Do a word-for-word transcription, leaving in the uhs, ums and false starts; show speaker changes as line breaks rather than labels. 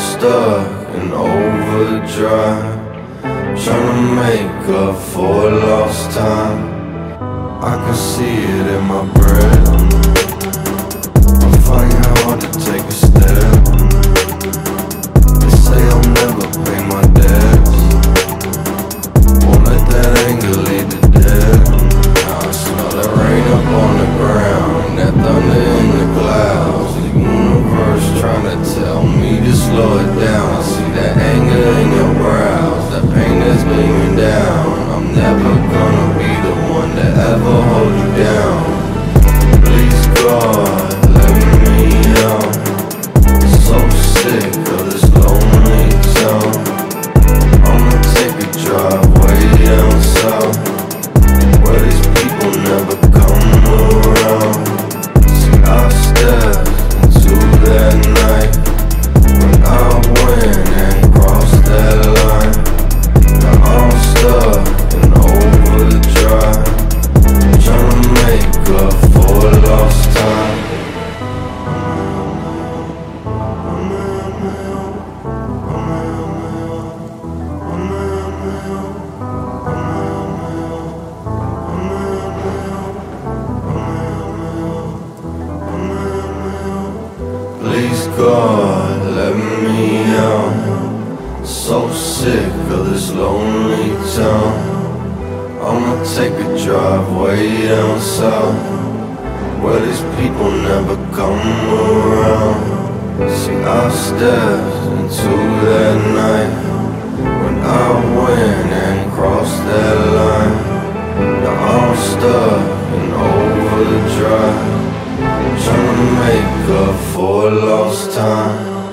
stuck in overdrive, tryna make up for lost time. I can see it in my breath. I find it hard to take a step. They say I'll never pay my debts. Won't let that anger lead to death. Now I smell that rain up on the ground and that thunder in the clouds. The universe trying to tell me to slow it down. I see that anger in your brows, that pain that's gleaming down. I'm never gonna be the one to ever hold you down. Please God, let me out. So sick of this lonely town. I'ma take a drive way down south, where these people never come around. See, I stepped into that night when I went and crossed that line. Now I'm stuck in overdrive, tryna make up for lost time. Please God, let me out. So sick of this lonely town. I'ma take a drive way down south, where these people never come around. See, I stepped into that night when I went and crossed that line. Now I'm stuck in overdrive, tryna make up for lost time.